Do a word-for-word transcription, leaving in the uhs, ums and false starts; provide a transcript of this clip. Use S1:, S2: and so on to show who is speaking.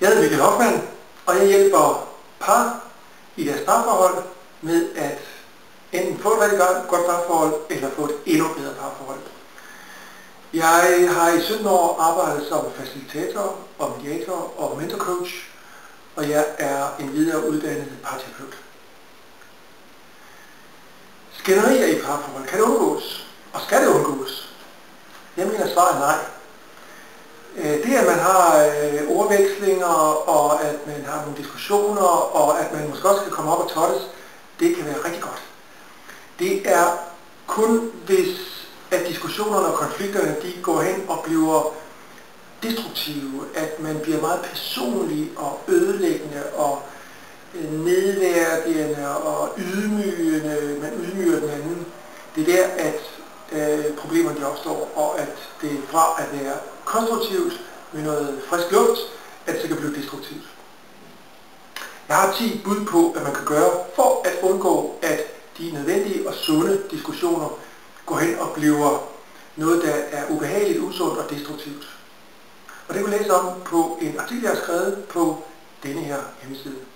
S1: Jeg hedder Michael Hoffmann, og jeg hjælper par i deres parforhold med at enten få et rigtig godt parforhold, eller få et endnu bedre parforhold. Jeg har i sytten år arbejdet som facilitator, og mediator og mentorcoach, og jeg er en videre uddannet parterapeut. Skænderier i parforhold, kan det undgås? Og skal det undgås? Jeg mener, svaret er nej. Det, at man har ordvekslinger, og at man har nogle diskussioner, og at man måske også kan komme op og tottes, det kan være rigtig godt. Det er kun, hvis at diskussionerne og konflikterne de går hen og bliver destruktive, at man bliver meget personlig og ødelæggende og nedværdigende og ydmygende, man ydmyger den anden. Det er der, at øh, problemerne de opstår, og at det fra at være konstruktivt med noget frisk luft, at det kan blive destruktivt. Jeg har ti bud på, hvad man kan gøre for at undgå, at de nødvendige og sunde diskussioner går hen og bliver noget, der er ubehageligt, usundt og destruktivt. Og det kan du læse om på en artikel, jeg har skrevet på denne her hjemmeside.